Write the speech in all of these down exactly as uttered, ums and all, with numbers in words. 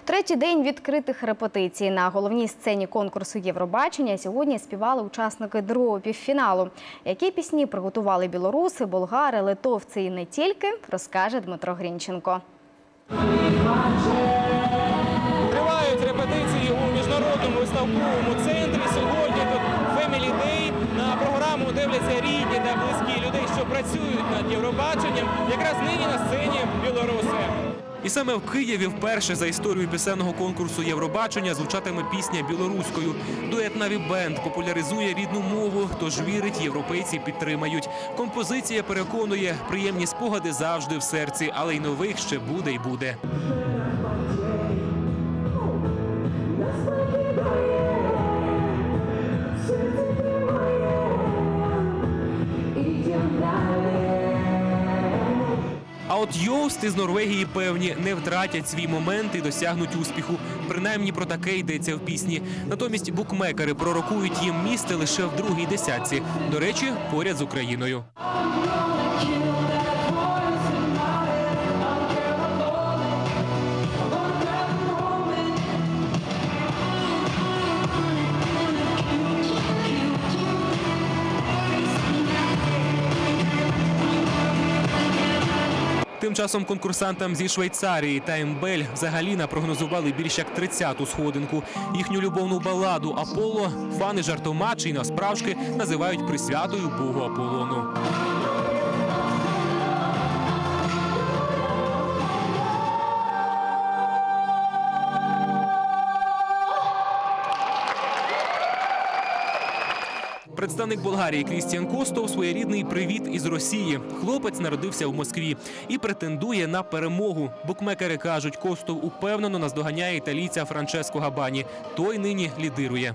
Третій день відкритих репетицій. На головній сцені конкурсу Євробачення сьогодні співали учасники другого півфіналу. Які пісні приготували білоруси, болгари, литовці і не тільки, розкаже Дмитро Грінченко. Тривають репетиції у міжнародному виставковому центрі. Сьогодні тут Family Day. На програму дивляться рідні та близькі людей, що працюють над Євробаченням. Якраз нині на сцені білоруси. І саме в Києві вперше за історію пісенного конкурсу Євробачення звучатиме пісня білоруською. Дует «Наві Бенд» популяризує рідну мову, тож вірить, європейці підтримають. Композиція переконує, приємні спогади завжди в серці, але й нових ще буде й буде. А от Йост із Норвегії певні не втратять свій момент і досягнуть успіху. Принаймні про таке йдеться в пісні. Натомість букмекери пророкують їм місце лише в другій десятці. До речі, поряд з Україною. Тим часом конкурсантам зі Швейцарії та Ембель взагалі напрогнозували більш як тридцяту сходинку. Їхню любовну баладу «Аполло» фани жартома чи насправжки називають присвятою богу Аполлону. Представник Болгарії Крістіан Костов – своєрідний привіт із Росії. Хлопець народився в Москві і претендує на перемогу. Букмекери кажуть, Костов упевнено наздоганяє італійця Франческо Габані. Той нині лідирує.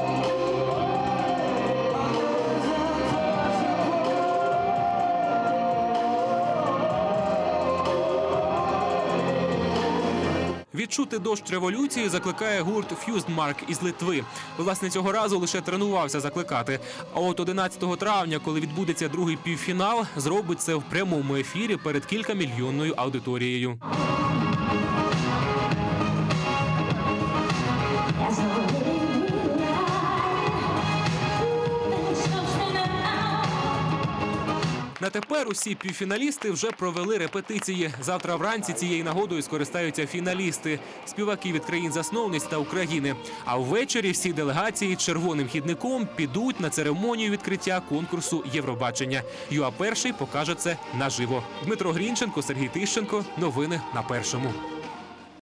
Відчути дощ революції закликає гурт «Ф'юздмарк» із Литви. Власне, цього разу лише тренувався закликати. А от одинадцятого травня, коли відбудеться другий півфінал, зробить це в прямому ефірі перед кількамільйонною аудиторією. На тепер усі півфіналісти вже провели репетиції. Завтра вранці цією нагодою скористаються фіналісти – співаки від країн-засновниць та України. А ввечері всі делегації червоним хідником підуть на церемонію відкриття конкурсу Євробачення. ЮА Перший покаже це наживо. Дмитро Грінченко, Сергій Тищенко. Новини на Першому.